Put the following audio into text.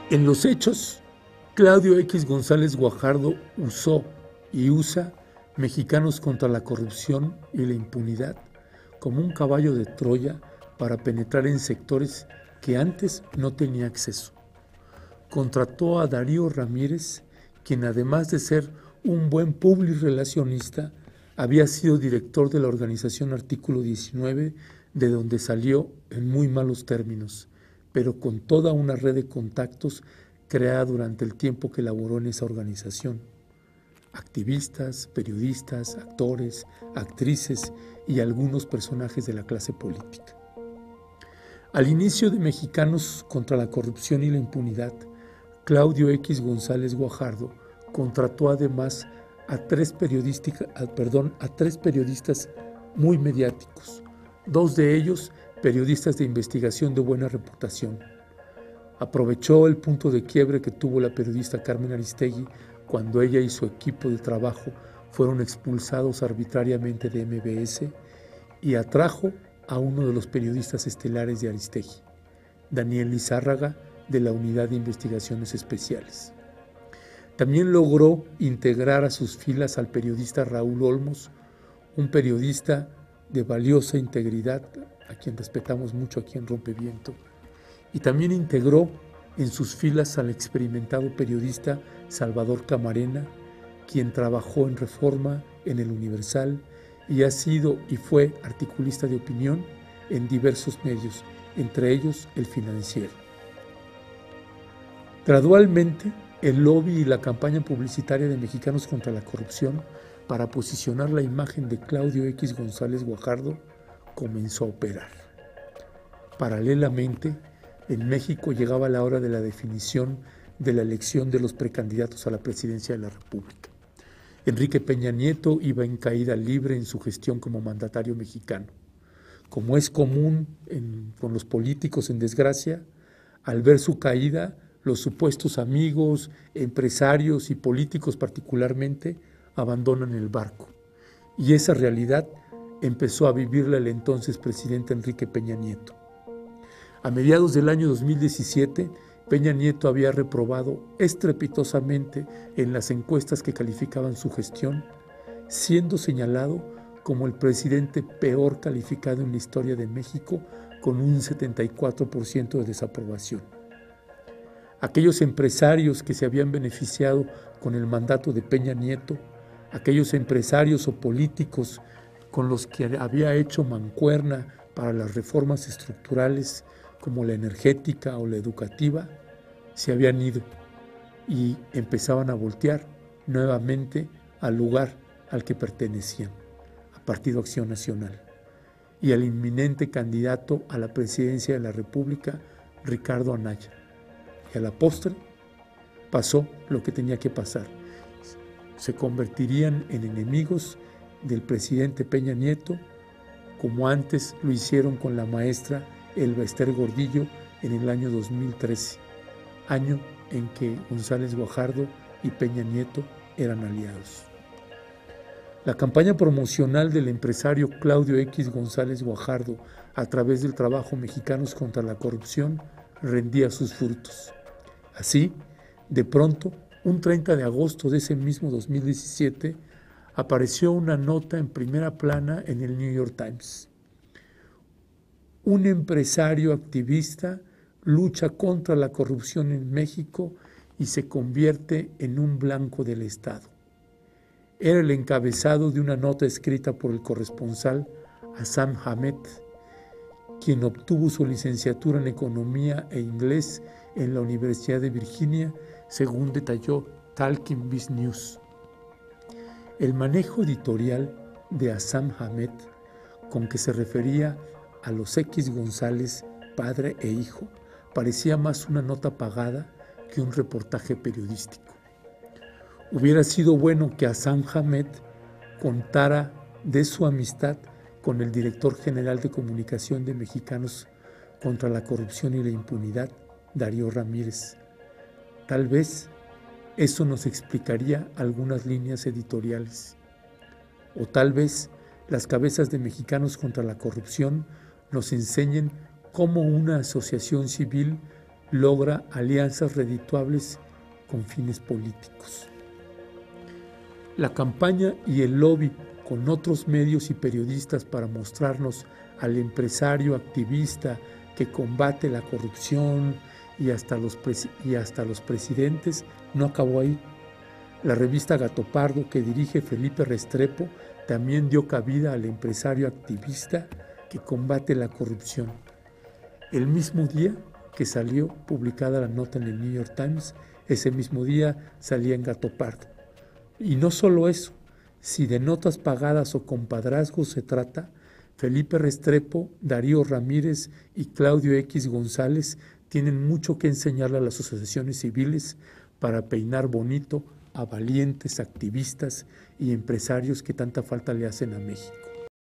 En los hechos, Claudio X González Guajardo usó y usa Mexicanos contra la corrupción y la impunidad como un caballo de Troya para penetrar en sectores que antes no tenía acceso. Contrató a Darío Ramírez, quien además de ser un buen publirelacionista, había sido director de la organización Artículo 19, de donde salió en muy malos términos, pero con toda una red de contactos creada durante el tiempo que laboró en esa organización. Activistas, periodistas, actores, actrices y algunos personajes de la clase política. Al inicio de Mexicanos contra la corrupción y la impunidad, Claudio X González Guajardo contrató además a tres periodistas muy mediáticos, dos de ellos periodistas de investigación de buena reputación. Aprovechó el punto de quiebre que tuvo la periodista Carmen Aristegui cuando ella y su equipo de trabajo fueron expulsados arbitrariamente de MBS y atrajo a uno de los periodistas estelares de Aristegui, Daniel Lizárraga, de la Unidad de Investigaciones Especiales. También logró integrar a sus filas al periodista Raúl Olmos, un periodista de valiosa integridad, a quien respetamos mucho aquí en Rompeviento, y también integró en sus filas al experimentado periodista Salvador Camarena, quien trabajó en Reforma, en El Universal, y ha sido y fue articulista de opinión en diversos medios, entre ellos El Financiero. Gradualmente, el lobby y la campaña publicitaria de Mexicanos contra la corrupción para posicionar la imagen de Claudio X González Guajardo comenzó a operar. Paralelamente, en México llegaba la hora de la definición de la elección de los precandidatos a la presidencia de la República. Enrique Peña Nieto iba en caída libre en su gestión como mandatario mexicano. Como es común con los políticos en desgracia, al ver su caída, los supuestos amigos, empresarios y políticos particularmente abandonan el barco. Y esa realidad empezó a vivirla el entonces presidente Enrique Peña Nieto. A mediados del año 2017, Peña Nieto había reprobado estrepitosamente en las encuestas que calificaban su gestión, siendo señalado como el presidente peor calificado en la historia de México, con un 74% de desaprobación. Aquellos empresarios que se habían beneficiado con el mandato de Peña Nieto, aquellos empresarios o políticos con los que había hecho mancuerna para las reformas estructurales como la energética o la educativa, se habían ido y empezaban a voltear nuevamente al lugar al que pertenecían, a Partido Acción Nacional, y al inminente candidato a la presidencia de la República, Ricardo Anaya. Y a la postre pasó lo que tenía que pasar. Se convertirían en enemigos del presidente Peña Nieto, como antes lo hicieron con la maestra Elba Ester Gordillo en el año 2013, año en que González Guajardo y Peña Nieto eran aliados. La campaña promocional del empresario Claudio X González Guajardo a través del trabajo Mexicanos contra la corrupción rendía sus frutos. Así, de pronto, un 30 de agosto de ese mismo 2017, apareció una nota en primera plana en el New York Times. Un empresario activista lucha contra la corrupción en México y se convierte en un blanco del Estado. Era el encabezado de una nota escrita por el corresponsal Hassan Hamed, quien obtuvo su licenciatura en Economía e Inglés en la Universidad de Virginia, según detalló Talking Biz News. El manejo editorial de Hassan Hamed, con que se refería a los X González, padre e hijo, parecía más una nota pagada que un reportaje periodístico. Hubiera sido bueno que Hassan Hamed contara de su amistad con el director general de comunicación de Mexicanos contra la corrupción y la impunidad, Darío Ramírez. Tal vez eso nos explicaría algunas líneas editoriales. O tal vez las cabezas de Mexicanos contra la corrupción nos enseñen cómo una asociación civil logra alianzas redituables con fines políticos. La campaña y el lobby con otros medios y periodistas para mostrarnos al empresario activista que combate la corrupción y hasta los presidentes no acabó ahí. La revista Gatopardo, que dirige Felipe Restrepo, también dio cabida al empresario activista que combate la corrupción. El mismo día que salió publicada la nota en el New York Times, ese mismo día salía en Gatopardo. Y no solo eso, si de notas pagadas o compadrazgos se trata, Felipe Restrepo, Darío Ramírez y Claudio X González tienen mucho que enseñarle a las asociaciones civiles para peinar bonito a valientes activistas y empresarios que tanta falta le hacen a México.